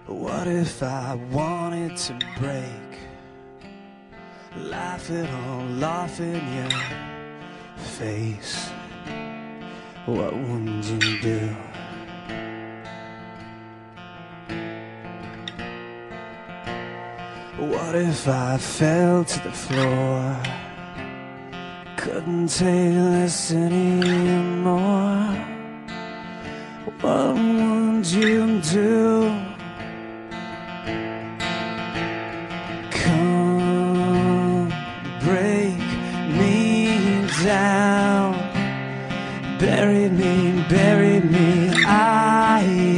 What if I wanted to break, laugh it all off in your face? What would you do? What if I fell to the floor, couldn't take this anymore? What would you do? Come break me down, bury me,